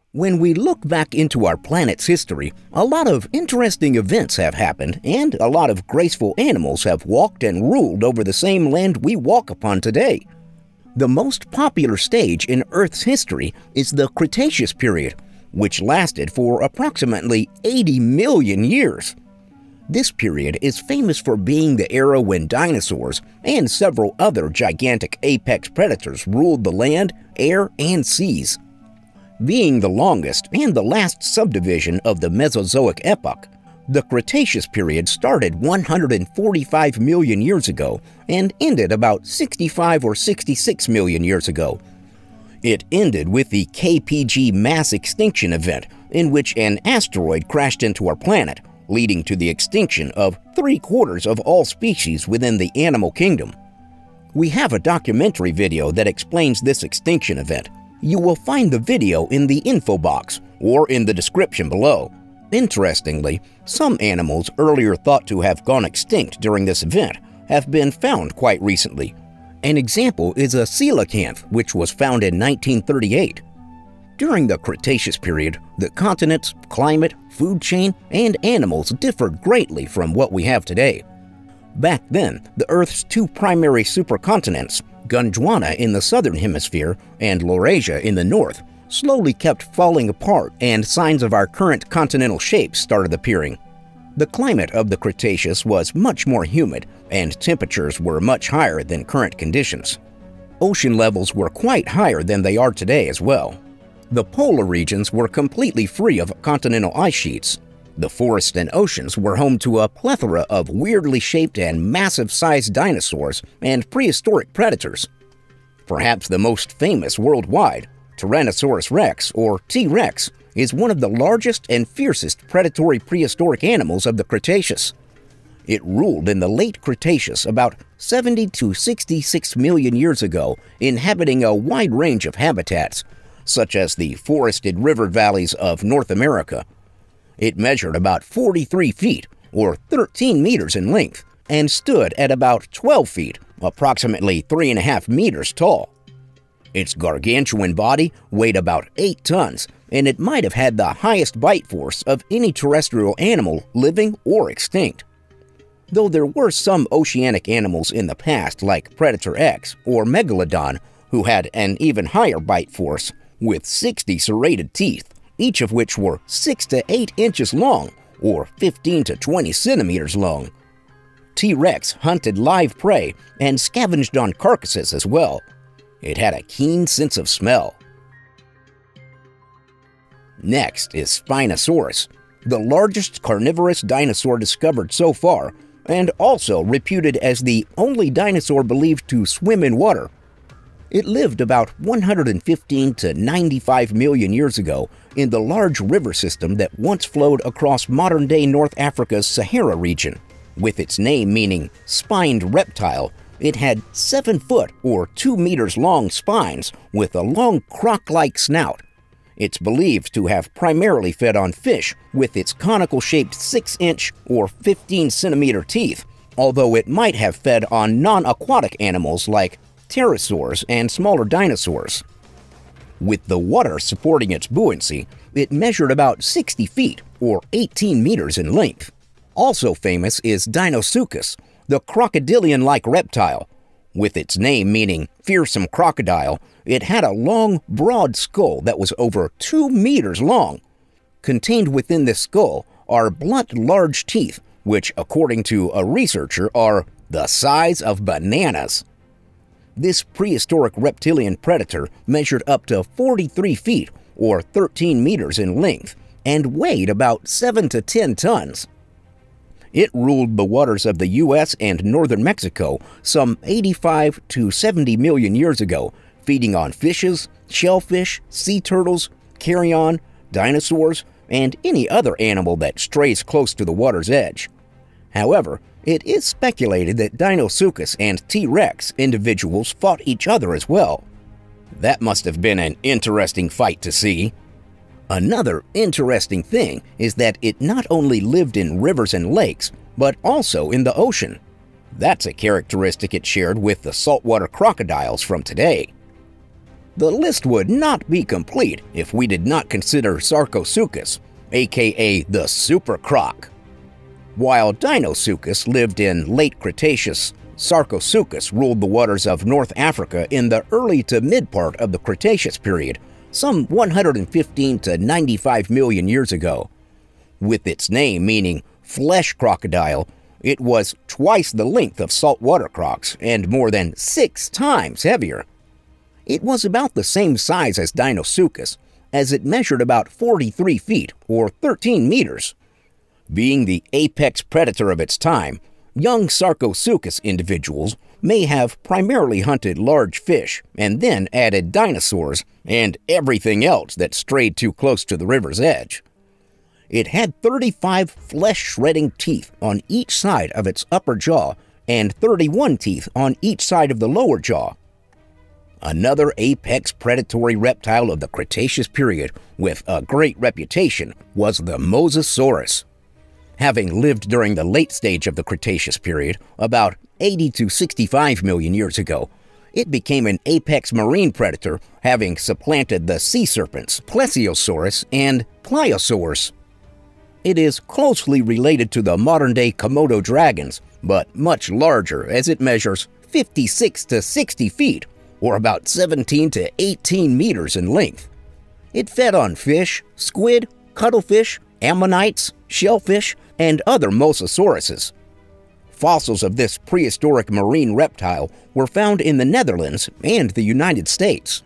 When we look back into our planet's history, a lot of interesting events have happened, and a lot of graceful animals have walked and ruled over the same land we walk upon today. The most popular stage in Earth's history is the Cretaceous Period, which lasted for approximately 80 million years. This period is famous for being the era when dinosaurs and several other gigantic apex predators ruled the land, air, and seas. Being the longest and the last subdivision of the Mesozoic epoch, the Cretaceous period started 145 million years ago and ended about 65 or 66 million years ago. It ended with the KPG mass extinction event, in which an asteroid crashed into our planet, leading to the extinction of 3/4 of all species within the animal kingdom. We have a documentary video that explains this extinction event. You will find the video in the info box or in the description below. Interestingly, some animals earlier thought to have gone extinct during this event have been found quite recently. An example is a coelacanth, which was found in 1938. During the Cretaceous period, the continents, climate, food chain, and animals differed greatly from what we have today. Back then, the Earth's two primary supercontinents, Gondwana in the southern hemisphere and Laurasia in the north, slowly kept falling apart, and signs of our current continental shape started appearing. The climate of the Cretaceous was much more humid, and temperatures were much higher than current conditions. Ocean levels were quite higher than they are today as well. The polar regions were completely free of continental ice sheets. The forests and oceans were home to a plethora of weirdly shaped and massive-sized dinosaurs and prehistoric predators. Perhaps the most famous worldwide, Tyrannosaurus rex, or T-Rex, is one of the largest and fiercest predatory prehistoric animals of the Cretaceous. It ruled in the late Cretaceous about 70 to 66 million years ago, inhabiting a wide range of habitats, such as the forested river valleys of North America. It measured about 43 feet, or 13 meters in length, and stood at about 12 feet, approximately 3.5 meters tall. Its gargantuan body weighed about 8 tons, and it might have had the highest bite force of any terrestrial animal living or extinct. Though there were some oceanic animals in the past like Predator X or Megalodon who had an even higher bite force, with 60 serrated teeth, each of which were 6 to 8 inches long, or 15 to 20 centimeters long. T-Rex hunted live prey and scavenged on carcasses as well. It had a keen sense of smell. Next is Spinosaurus, the largest carnivorous dinosaur discovered so far, and also reputed as the only dinosaur believed to swim in water. It lived about 115 to 95 million years ago in the large river system that once flowed across modern-day North Africa's Sahara region. With its name meaning spined reptile, it had 7-foot or 2 meters long spines with a long croc-like snout. It's believed to have primarily fed on fish with its conical-shaped 6-inch or 15-centimeter teeth, although it might have fed on non-aquatic animals like pterosaurs and smaller dinosaurs. With the water supporting its buoyancy, it measured about 60 feet or 18 meters in length. Also famous is Dinosuchus, the crocodilian-like reptile. With its name meaning fearsome crocodile, it had a long, broad skull that was over 2 meters long. Contained within this skull are blunt, large teeth, which, according to a researcher, are the size of bananas. This prehistoric reptilian predator measured up to 43 feet, or 13 meters in length, and weighed about 7 to 10 tons. It ruled the waters of the U.S. and northern Mexico some 85 to 70 million years ago, feeding on fishes, shellfish, sea turtles, carrion, dinosaurs, and any other animal that strays close to the water's edge. However, it is speculated that Dinosuchus and T-Rex individuals fought each other as well. That must have been an interesting fight to see. Another interesting thing is that it not only lived in rivers and lakes, but also in the ocean. That's a characteristic it shared with the saltwater crocodiles from today. the list would not be complete if we did not consider Sarcosuchus, aka the Super Croc. While Dinosuchus lived in late Cretaceous, Sarcosuchus ruled the waters of North Africa in the early to mid part of the Cretaceous period, some 115 to 95 million years ago. With its name meaning flesh crocodile, it was twice the length of saltwater crocs and more than 6 times heavier. It was about the same size as Dinosuchus, as it measured about 43 feet or 13 meters. Being the apex predator of its time, young Sarcosuchus individuals may have primarily hunted large fish and then added dinosaurs and everything else that strayed too close to the river's edge. It had 35 flesh-shredding teeth on each side of its upper jaw and 31 teeth on each side of the lower jaw. Another apex predatory reptile of the Cretaceous period with a great reputation was the Mosasaurus. Having lived during the late stage of the Cretaceous period, about 80 to 65 million years ago, it became an apex marine predator, having supplanted the sea serpents Plesiosaurus and Pliosaurus. It is closely related to the modern-day Komodo dragons, but much larger as it measures 56 to 60 feet, or about 17 to 18 meters in length. It fed on fish, squid, cuttlefish, ammonites, shellfish, and other mosasauruses. Fossils of this prehistoric marine reptile were found in the Netherlands and the United States.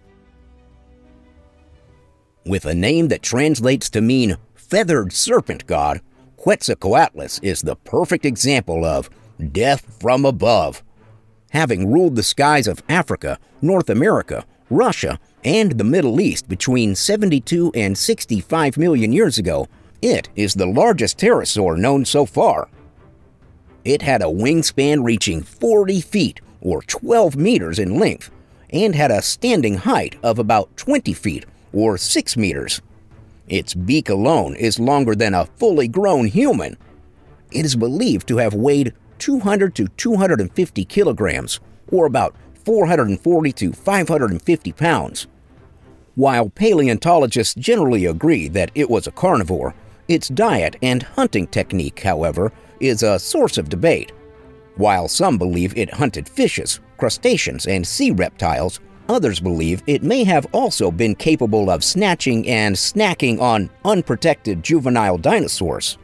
With a name that translates to mean feathered serpent god, Quetzalcoatlus is the perfect example of death from above. Having ruled the skies of Africa, North America, Russia, and the Middle East between 72 and 65 million years ago, it is the largest pterosaur known so far. It had a wingspan reaching 40 feet or 12 meters in length and had a standing height of about 20 feet or 6 meters. Its beak alone is longer than a fully grown human. It is believed to have weighed 200 to 250 kilograms, or about 440 to 550 pounds. While paleontologists generally agree that it was a carnivore, its diet and hunting technique, however, is a source of debate. While some believe it hunted fishes, crustaceans, and sea reptiles, others believe it may have also been capable of snatching and snacking on unprotected juvenile dinosaurs.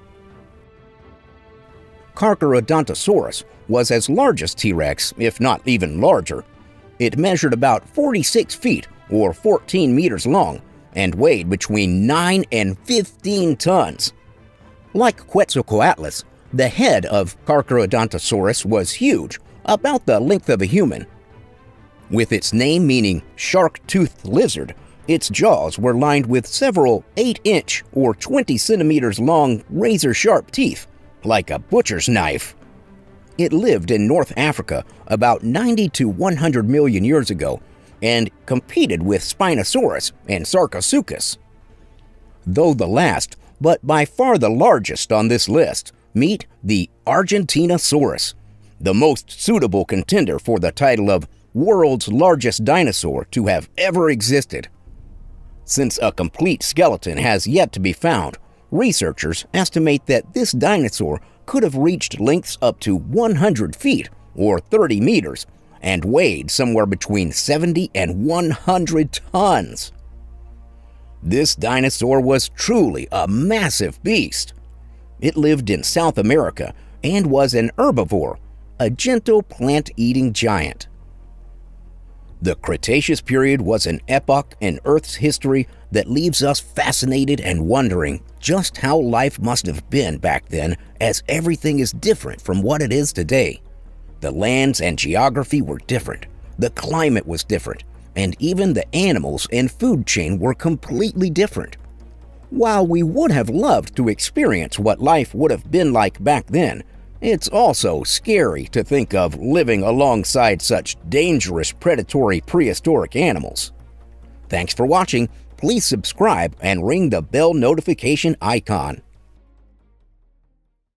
Carcharodontosaurus was as large as T-Rex, if not even larger. It measured about 46 feet or 14 meters long and weighed between 9 and 15 tons. Like Quetzalcoatlus, the head of Carcharodontosaurus was huge, about the length of a human. With its name meaning shark-toothed lizard, its jaws were lined with several 8-inch or 20 centimeters long razor-sharp teeth, like a butcher's knife. It lived in North Africa about 90 to 100 million years ago and competed with Spinosaurus and Sarcosuchus. Though the last, but by far the largest on this list, meet the Argentinosaurus, the most suitable contender for the title of world's largest dinosaur to have ever existed. Since a complete skeleton has yet to be found, researchers estimate that this dinosaur could have reached lengths up to 100 feet or 30 meters and weighed somewhere between 70 and 100 tons. This dinosaur was truly a massive beast. It lived in South America and was an herbivore, a gentle plant-eating giant. The Cretaceous period was an epoch in Earth's history that leaves us fascinated and wondering just how life must have been back then, as everything is different from what it is today. The lands and geography were different, the climate was different, and even the animals and food chain were completely different. While we would have loved to experience what life would have been like back then, it's also scary to think of living alongside such dangerous predatory prehistoric animals. Thanks for watching. Please subscribe and ring the bell notification icon.